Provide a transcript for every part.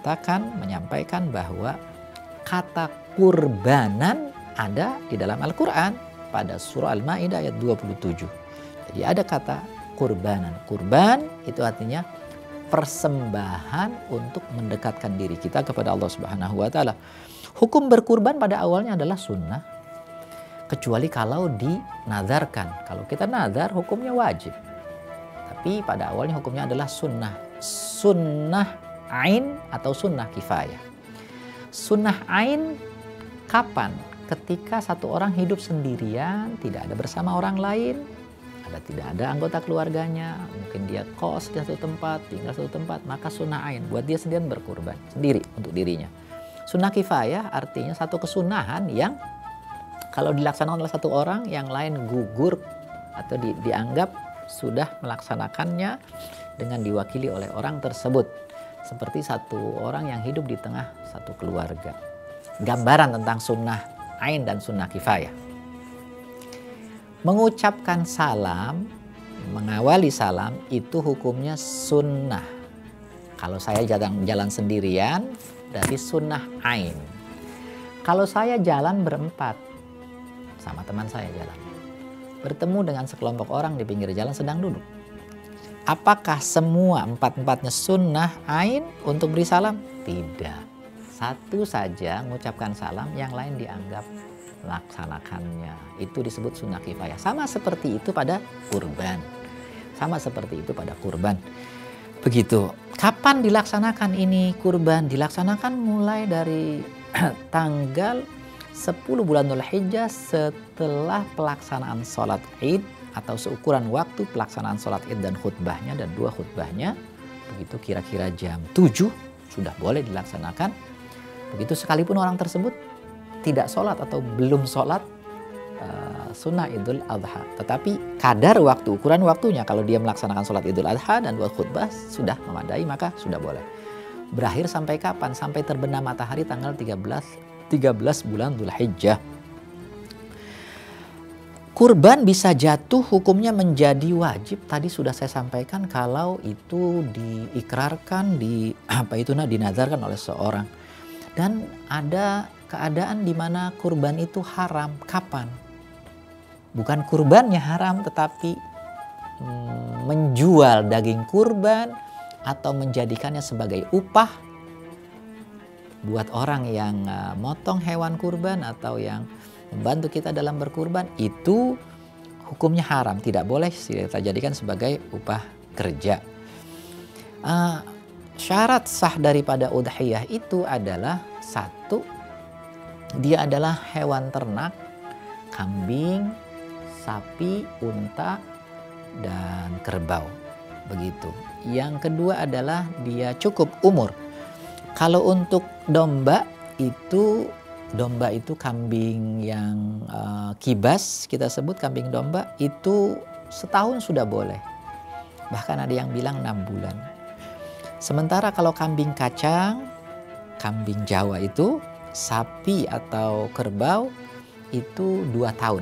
mengatakan, menyampaikan bahwa kata kurbanan ada di dalam Al-Quran pada surah Al-Ma'idah ayat 27. Jadi ada kata kurbanan. Kurban itu artinya persembahan untuk mendekatkan diri kita kepada Allah Subhanahu wa Ta'ala. Hukum berkurban pada awalnya adalah sunnah, kecuali kalau dinazarkan. Kalau kita nazar hukumnya wajib. Tapi pada awalnya hukumnya adalah sunnah. Sunnah ain atau sunnah kifayah. Sunnah ain kapan? Ketika satu orang hidup sendirian, tidak ada bersama orang lain, tidak ada anggota keluarganya, mungkin dia kos di satu tempat, tinggal satu tempat, maka sunnah ain buat dia sendirian berkurban sendiri untuk dirinya. Sunnah kifayah artinya satu kesunahan yang kalau dilaksanakan oleh satu orang, yang lain gugur atau dianggap sudah melaksanakannya dengan diwakili oleh orang tersebut. Seperti satu orang yang hidup di tengah satu keluarga. Gambaran tentang sunnah ain dan sunnah kifayah. Mengucapkan salam, mengawali salam itu hukumnya sunnah. Kalau saya jalan sendirian, berarti sunnah ain. Kalau saya jalan berempat, sama teman saya jalan, bertemu dengan sekelompok orang di pinggir jalan sedang duduk. Apakah semua empat-empatnya sunnah ain untuk beri salam? Tidak. Satu saja mengucapkan salam, yang lain dianggap melaksanakannya. Itu disebut sunnah kifayah. Sama seperti itu pada kurban. Sama seperti itu pada kurban. Begitu. Kapan dilaksanakan ini kurban? Dilaksanakan mulai dari tanggal 10 bulan Dzulhijjah setelah pelaksanaan sholat Id, atau seukuran waktu pelaksanaan sholat Id dan khutbahnya, dan 2 khutbahnya. Begitu kira-kira jam 7 sudah boleh dilaksanakan. Begitu sekalipun orang tersebut tidak sholat atau belum sholat sunnah Idul Adha. Tetapi kadar waktu, ukuran waktunya, kalau dia melaksanakan sholat Idul Adha dan 2 khutbah sudah memadai, maka sudah boleh. Berakhir sampai kapan? Sampai terbenam matahari tanggal 13 bulan Dzulhijjah. Kurban bisa jatuh hukumnya menjadi wajib. Tadi sudah saya sampaikan kalau itu diikrarkan, dinazarkan oleh seorang. Dan ada keadaan di mana kurban itu haram. Kapan? Bukan kurbannya haram, tetapi menjual daging kurban atau menjadikannya sebagai upah buat orang yang motong hewan kurban atau yang membantu kita dalam berkurban, itu hukumnya haram. Tidak boleh kita jadikan sebagai upah kerja. Syarat sah daripada udhiyah itu adalah 1, dia adalah hewan ternak, kambing, sapi, unta, dan kerbau. Begitu. Yang kedua adalah dia cukup umur. Kalau untuk domba itu kambing yang kibas, kita sebut kambing domba, itu setahun sudah boleh. Bahkan ada yang bilang 6 bulan. Sementara kalau kambing kacang, kambing Jawa itu, sapi atau kerbau itu 2 tahun.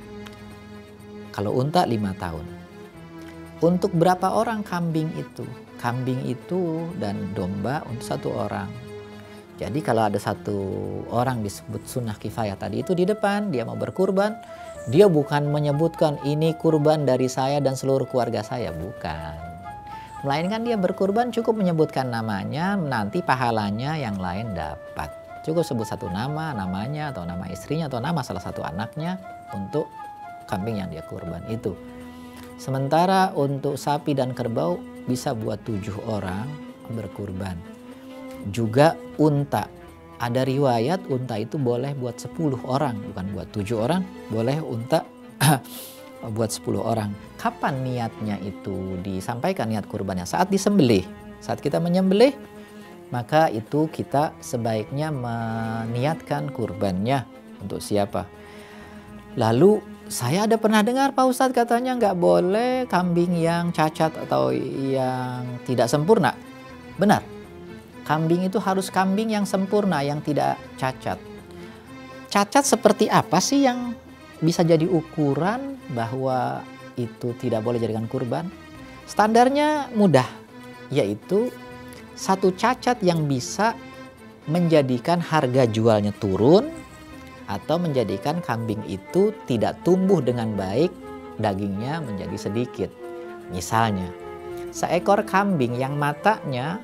Kalau unta 5 tahun. Untuk berapa orang kambing itu? Kambing itu dan domba untuk 1 orang. Jadi kalau ada 1 orang disebut sunnah kifayah tadi itu di depan, dia mau berkurban, dia bukan menyebutkan ini kurban dari saya dan seluruh keluarga saya, bukan. Melainkan dia berkurban cukup menyebutkan namanya, nanti pahalanya yang lain dapat. Cukup sebut 1 nama, namanya atau nama istrinya atau nama salah satu anaknya untuk kambing yang dia kurban itu. Sementara untuk sapi dan kerbau bisa buat 7 orang berkurban. Juga unta, ada riwayat unta itu boleh buat 10 orang, bukan buat 7 orang, boleh unta buat 10 orang. Kapan niatnya itu disampaikan, niat kurbannya? Saat disembelih. Saat kita menyembelih, maka itu kita sebaiknya meniatkan kurbannya untuk siapa. Lalu saya ada pernah dengar Pak Ustadz katanya nggak boleh kambing yang cacat atau yang tidak sempurna. Benar. Kambing itu harus kambing yang sempurna, yang tidak cacat. Cacat seperti apa sih yang bisa jadi ukuran bahwa itu tidak boleh jadikan kurban? Standarnya mudah, yaitu satu cacat yang bisa menjadikan harga jualnya turun atau menjadikan kambing itu tidak tumbuh dengan baik, dagingnya menjadi sedikit. Misalnya, seekor kambing yang matanya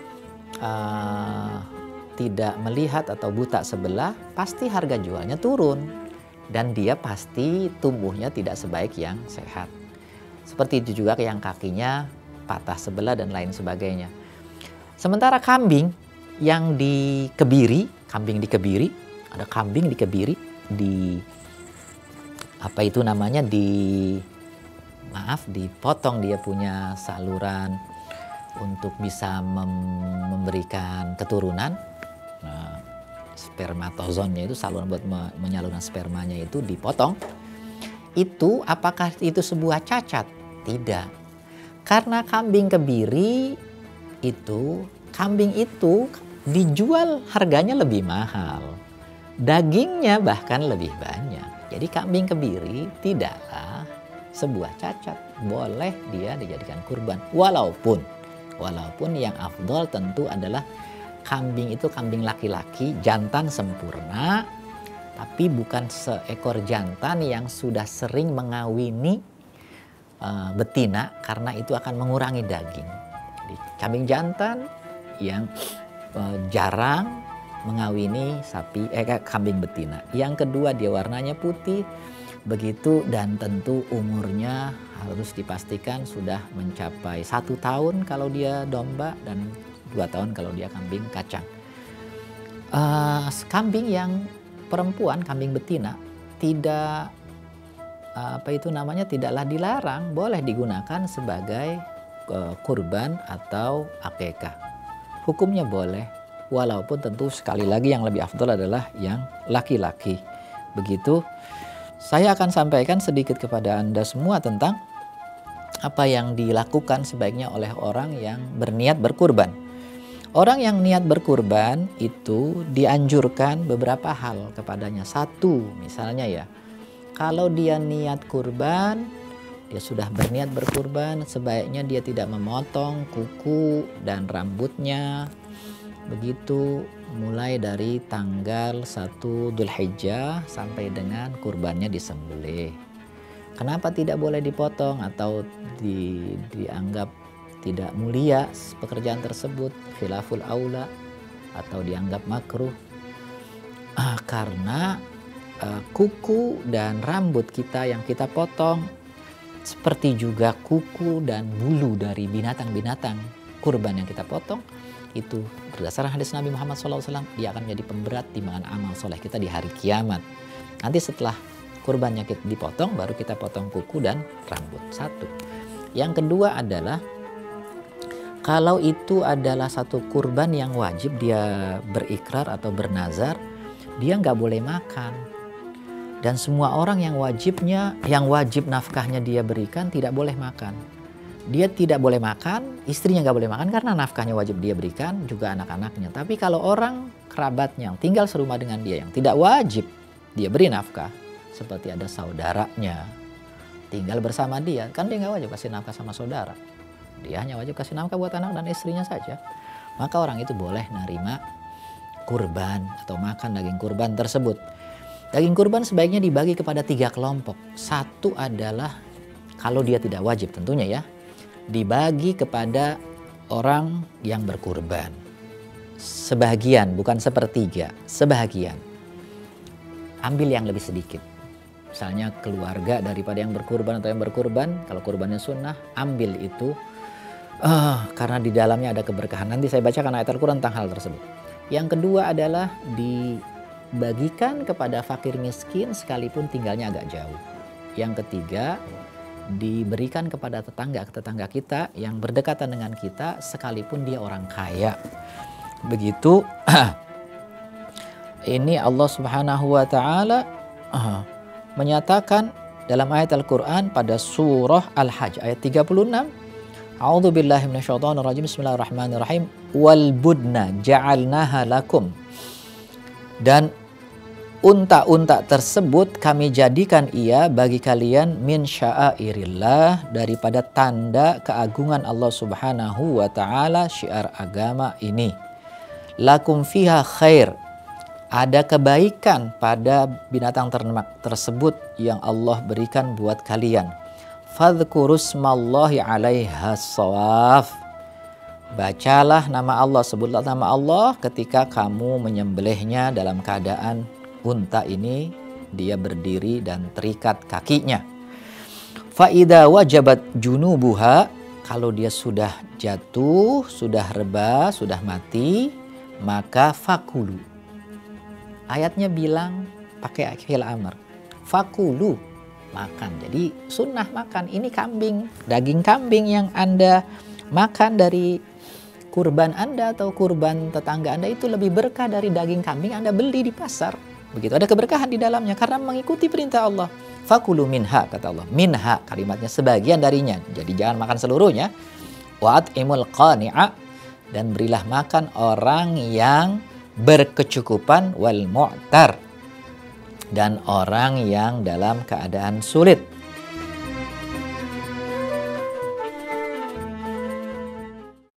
tidak melihat atau buta sebelah, pasti harga jualnya turun dan dia pasti tumbuhnya tidak sebaik yang sehat. Seperti itu juga yang kakinya patah sebelah dan lain sebagainya. Sementara kambing yang dikebiri, ada kambing dikebiri, dipotong, dia punya saluran untuk bisa memberikan keturunan. Nah, spermatozonnya itu saluran buat menyalurkan spermanya itu dipotong. Itu apakah itu sebuah cacat? Tidak. Karena kambing kebiri kambing itu dijual harganya lebih mahal. Dagingnya bahkan lebih banyak. Jadi kambing kebiri tidaklah sebuah cacat. Boleh dia dijadikan kurban. Walaupun yang afdol tentu adalah kambing itu kambing laki-laki, jantan sempurna, tapi bukan seekor jantan yang sudah sering mengawini betina, karena itu akan mengurangi daging. Jadi kambing jantan yang jarang mengawini kambing betina. Yang kedua, dia warnanya putih begitu, dan tentu umurnya harus dipastikan sudah mencapai 1 tahun kalau dia domba dan 2 tahun kalau dia kambing kacang. Kambing yang perempuan, kambing betina, tidaklah dilarang, boleh digunakan sebagai kurban atau akekah. Hukumnya boleh, walaupun tentu sekali lagi yang lebih afdal adalah yang laki-laki. Begitu. Saya akan sampaikan sedikit kepada Anda semua tentang apa yang dilakukan sebaiknya oleh orang yang berniat berkurban. Orang yang niat berkurban itu dianjurkan beberapa hal kepadanya. Satu, misalnya ya, kalau dia niat kurban, dia sudah berniat berkurban, sebaiknya dia tidak memotong kuku dan rambutnya. Begitu mulai dari tanggal 1 Dzulhijjah sampai dengan kurbannya disembelih. Kenapa tidak boleh dipotong atau dianggap tidak mulia pekerjaan tersebut, khilaful aula, atau dianggap makruh? Karena kuku dan rambut kita yang kita potong, seperti juga kuku dan bulu dari binatang-binatang kurban yang kita potong, itu berdasarkan hadis Nabi Muhammad SAW, dia akan menjadi pemberat timbangan amal soleh kita di hari kiamat. Nanti setelah kurbannya kita dipotong, baru kita potong kuku dan rambut. Satu. Yang kedua adalah, kalau itu adalah satu kurban yang wajib, dia berikrar atau bernazar, dia nggak boleh makan. Dan semua orang yang wajib nafkahnya dia berikan tidak boleh makan. Dia tidak boleh makan, istrinya nggak boleh makan karena nafkahnya wajib dia berikan, juga anak-anaknya. Tapi kalau orang kerabatnya yang tinggal serumah dengan dia yang tidak wajib dia beri nafkah, seperti ada saudaranya tinggal bersama dia, kan dia nggak wajib kasih nafkah sama saudara. Dia hanya wajib kasih nafkah buat anak dan istrinya saja. Maka orang itu boleh nerima kurban atau makan daging kurban tersebut. Daging kurban sebaiknya dibagi kepada 3 kelompok. Satu adalah, kalau dia tidak wajib tentunya ya, dibagi kepada orang yang berkurban. Sebagian, bukan sepertiga, sebagian. Ambil yang lebih sedikit. Misalnya keluarga daripada yang berkurban atau yang berkurban, kalau kurbannya sunnah, ambil itu. Karena di dalamnya ada keberkahan. Nanti saya bacakan ayat Al-Quran tentang hal tersebut. Yang kedua adalah dibagikan kepada fakir miskin sekalipun tinggalnya agak jauh. Yang ketiga, diberikan kepada tetangga kita yang berdekatan dengan kita sekalipun dia orang kaya. Begitu. Ini Allah Subhanahu wa taala menyatakan dalam ayat Al-Qur'an pada surah Al-Hajj ayat 36, A'udzubillahi minasyaitonirrajim, bismillahirrahmanirrahim, wal budna ja'alnaha lakum. Dan unta-unta tersebut kami jadikan ia bagi kalian min sya'airillah, daripada tanda keagungan Allah Subhanahu wa taala, syiar agama ini. Lakum fiha khair, ada kebaikan pada binatang ternak tersebut yang Allah berikan buat kalian. Fadhkurusmallahi 'alaiha shawaf, bacalah nama Allah, sebutlah nama Allah ketika kamu menyembelihnya dalam keadaan unta ini dia berdiri dan terikat kakinya. Faida wajabat junubuha, kalau dia sudah jatuh, sudah reba, sudah mati, maka fakulu. Ayatnya bilang pakai fi'il amr. Fakulu, makan. Jadi sunnah makan. Ini kambing, daging kambing yang Anda makan dari kurban Anda atau kurban tetangga Anda itu lebih berkah dari daging kambing Anda beli di pasar. Begitu, ada keberkahan di dalamnya karena mengikuti perintah Allah. Fakulu minha, kata Allah. Minha, kalimatnya sebagian darinya. Jadi jangan makan seluruhnya. Wa'at'imul qani'a, dan berilah makan orang yang berkecukupan, wal mu'tar, dan orang yang dalam keadaan sulit.